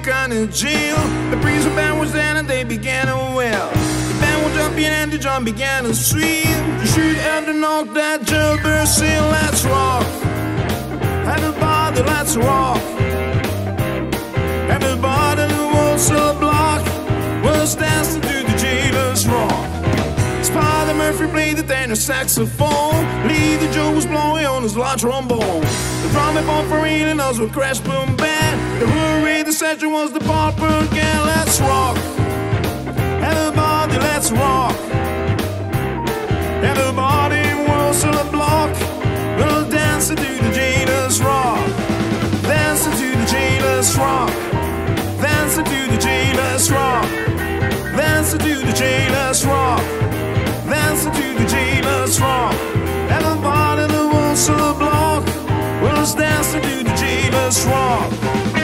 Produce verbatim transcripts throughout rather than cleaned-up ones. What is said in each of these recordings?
county jail. The prison band was there and they began to wail. The band was jumping and the drum began to swing. You shoot and to knock that jailbird seal. Let's rock, everybody, let's rock. Everybody in the world cell block was dancing to the Jailhouse rock. Spider Murphy played the tenor saxophone. Lee the Joe was blowing on his large trombone. The drumming bump for and us with crash boom band. The hurry the section was the pauper again. Let's rock, everybody, let's rock. Everybody in the world cell block will dance to the Jailhouse rock. Dancing to the Jailhouse rock. Dancing to the Jailhouse rock. Dancing to the Jailhouse rock. Dancing to the Jailhouse rock. Everybody in the world cell block was dancing to the Jailhouse rock.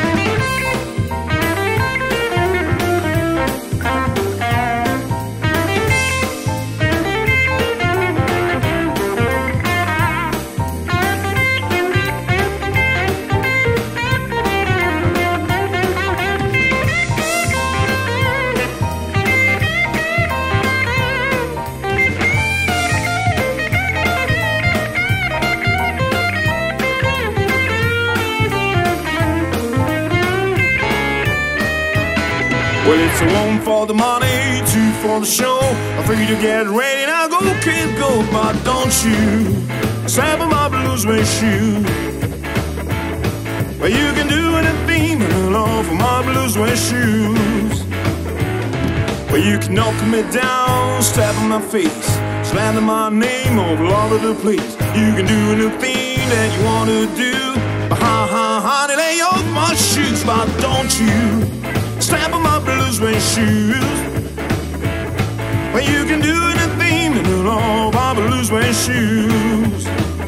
Well, it's a one for the money, two for the show. I'm free to get ready, now go kid go. But don't you step on my blues suede shoe. Well, you can do anything but love for my blues suede shoes. Well, you can knock me down, step on my face, slander my name all over the place. You can do anything that you want to do. But ha ha honey, lay off my shoes. But don't you step on my blues suede shoes. Well, you can do anything in all my blues suede shoes.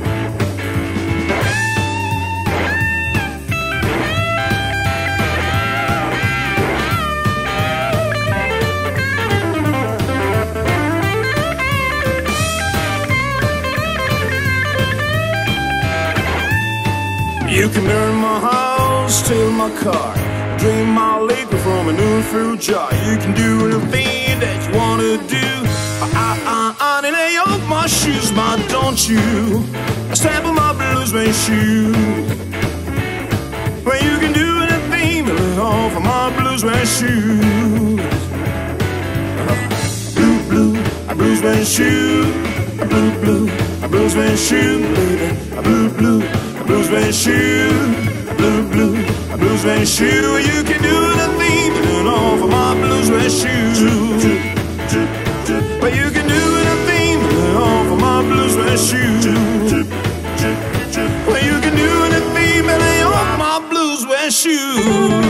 You can burn my house, steal my car, drink my liquor from a new fruit jar. You can do anything that you want to do. I, I, I, I lay off my shoes, but don't you step on my blues suede shoes. Well, you can do anything but lay off of my blues suede shoes. Uh, blue, blue, a blues suede shoe. A blue, blue, a blues suede shoe, baby. A blue, blue, a blues suede shoe. A blue, blue, a blues suede shoe. You can do anything but off of my blues suede shoes. But you can do anything but off of my blues suede shoes. Well, you can do anything but off my blues suede shoes.